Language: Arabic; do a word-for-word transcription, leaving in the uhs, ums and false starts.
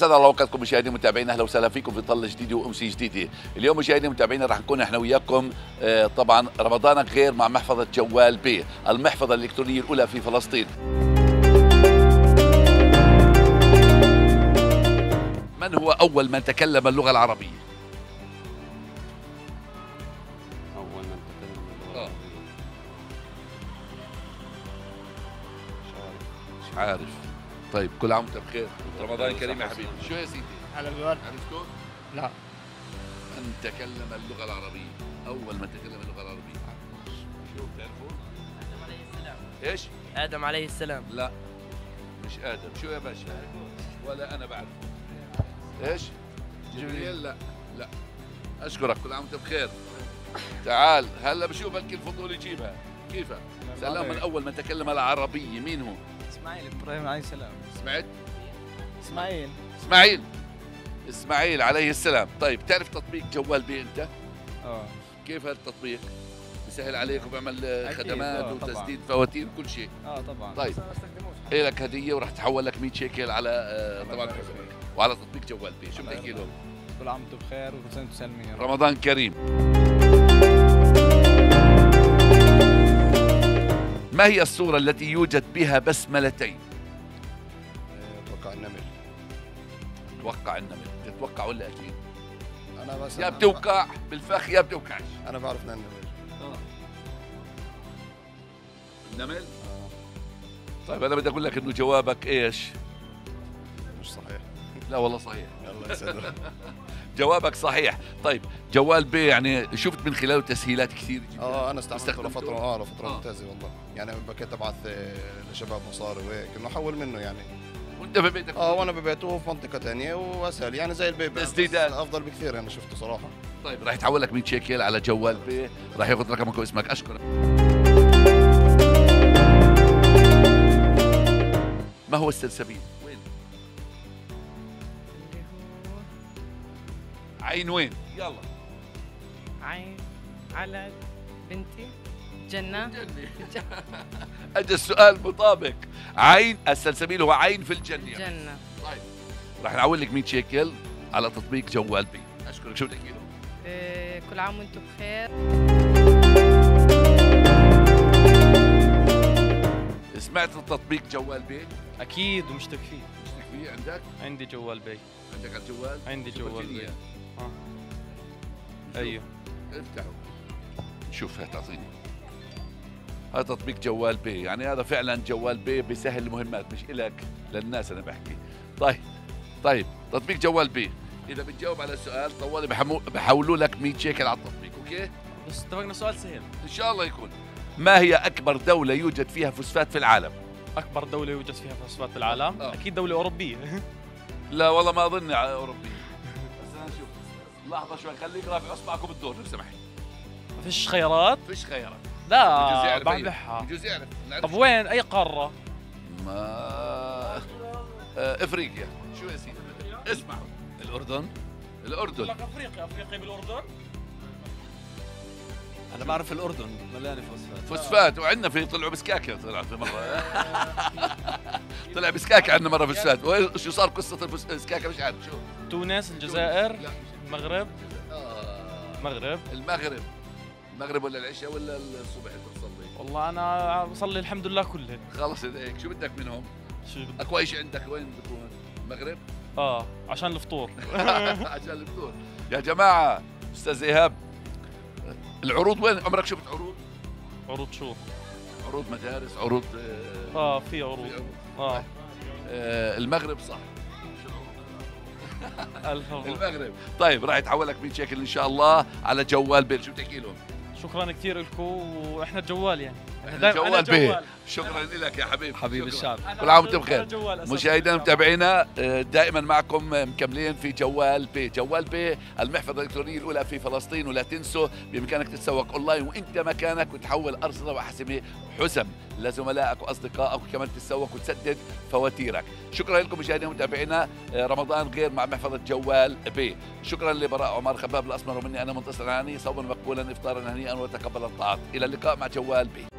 اسعد الله اوقاتكم مشاهدينا متابعينا، اهلا وسهلا فيكم في طله جديده وامسيه جديده. اليوم مشاهدينا متابعينا راح نكون احنا وياكم آه طبعا رمضانك غير مع محفظه جوال بي، المحفظه الالكترونيه الاولى في فلسطين. من هو اول من تكلم اللغه العربيه؟ اول من تكلم اللغه العربيه مش عارف مش عارف. طيب كل عام وانت بخير، رمضان كريم يا حبيبي. شو يا سيدي؟ على الورد. عرفتوا؟ لا. من تكلم اللغه العربيه، اول من تكلم اللغه العربيه. شو بتعرفوا؟ آدم عليه السلام. ايش؟ آدم عليه السلام. لا مش ادم. شو يا باشا؟ ولا انا بعرفه. ايش؟ جبريل. لا لا. اشكرك، كل عام وانت بخير. تعال هلا بشوف بلكي الفضول يجيبها. كيفها؟ سلام. من اول من تكلم العربيه مين هو؟ اسماعيل ابراهيم عليه السلام. سمعت؟ اسماعيل. اسماعيل اسماعيل عليه السلام. طيب تعرف تطبيق جوال بي انت؟ اه. كيف هذا التطبيق؟ بسهل عليك وبيعمل أكيد. خدمات آه، وتسديد فواتير وكل شيء. اه طبعا. طيب إيه لك هديه وراح تحول لك مية شيكل على آه، طبعا حسابك وعلى تطبيق جوال بي. شو بتحكي لهم؟ كل عام وانتم بخير وكل سنه وانتم سالمين. رمضان كريم. ما هي الصورة التي يوجد بها بسملتين؟ اتوقع النمل. توقع النمل. تتوقع ولا اكيد؟ انا بس يا بتوقع بالفخ يا بتوقعش. انا بعرف ان النمل. اه النمل؟ آه. طيب انا بدي اقول لك انه جوابك ايش؟ مش صحيح. لا والله صحيح. الله يسعدك. جوابك صحيح. طيب جوال بي يعني شفت من خلاله تسهيلات كثير جدا. اه انا استعملته استخدمته؟ لفتره اه لفتره آه. ممتازه والله، يعني بكيت ابعث آه، لشباب مصاري وهيك انه احول منه يعني. وانت في بيتك؟ اه وانا ببيته في منطقه ثانيه واسهل يعني زي البيبي. تسديدات. افضل بكثير انا شفته صراحه. طيب راح يتحول لك مية شيكل على جوال بي، راح ياخذ رقمك واسمك. اشكرك. ما هو السلسبيل؟ وين؟ اللي هو عين وين؟ يلا. عين على بنتي جنة. اجى السؤال مطابق. عين السلسبيل هو عين في الجنة. جنة. طيب راح نعول لك مية شيكل على تطبيق جوال بي. اشكرك. شو بتحكي له؟ إيه، كل عام وانتم بخير. سمعت التطبيق جوال بي؟ اكيد ومشترك فيه. مشترك فيه عندك؟ عندي جوال بي. عندك على الجوال؟ عندي سوبر جوال جينيا. بي. اه ايوه. افتحوا شوف هتعطيني. هذا تطبيق جوال بي، يعني هذا فعلا جوال بي بيسهل المهمات، مش إلك للناس انا بحكي. طيب طيب تطبيق جوال بي اذا بتجاوب على السؤال طوالي بحمو... بحولوا لك مية شيكل على التطبيق. اوكي بس اتفقنا سؤال سهل. ان شاء الله يكون. ما هي اكبر دوله يوجد فيها فوسفات في العالم؟ اكبر دوله يوجد فيها فوسفات في العالم آه. اكيد دوله اوروبيه. لا والله ما اظن اوروبيه. بس انا شوف لحظه شوي خليك رافع اصبعك بالدور لو سمحت. ما فيش خيارات. فيش خيارات. بجوز لا يعرف أي- بحبحها. بجوز يعرف. نعرف طب شو. وين اي قاره؟ ما آه، افريقيا. شو يا سيدي؟ اسمع. الأردن. الاردن. لك افريقيا افريقيا بالاردن. أنا بعرف الأردن مليانة فوسفات. فوسفات وعندنا في طلعوا بسكاكه طلع في مره. طلع بسكاكه عندنا مره فوسفات. وشو صار قصه البسكاكه مش عارف شو. تونس الجزائر لا. المغرب. آه. المغرب. المغرب. المغرب ولا العشاء ولا الصبح انت بتصلي؟ والله انا بصلي الحمد لله كله. خلص هيك شو بدك منهم؟ شو بدك؟ اكو شيء عندك وين بكون؟ المغرب؟ اه عشان الفطور. عشان الفطور. يا جماعه استاذ ايهاب العروض وين؟ عمرك شفت عروض؟ عروض شو؟ عروض مدارس، عروض آه اه في في عروض. عروض. اه آه المغرب صح. ألف مبروك. المغرب. طيب راح يتحول لك مية شيكل ان شاء الله على جوال بيل. شو بتحكي لهم؟ شكرا كثير لكم واحنا الجوال يعني. إحنا دايماً جوال أنا بي. شكرا لك يا حبيبي. حبيب شكراً. الشعب. كل عام وانتم أنا بخير. جوال أساساً. مشاهدينا متابعينا دائما معكم مكملين في جوال بي. جوال بي المحفظه الالكترونيه الاولى في فلسطين، ولا تنسوا بامكانك تتسوق اونلاين وانت مكانك وتحول ارصده وحسمه حسم لزملائك واصدقائك، وكمان تتسوق وتسدد فواتيرك. شكرا لكم مشاهدينا متابعينا. رمضان غير مع محفظه جوال بي. شكرا لبراء عمر خباب الاسمر، ومني انا منتصر العاني صوما مقبولا افطارا هنيئا وتقبل الطاعات. الى اللقاء مع جوال بي.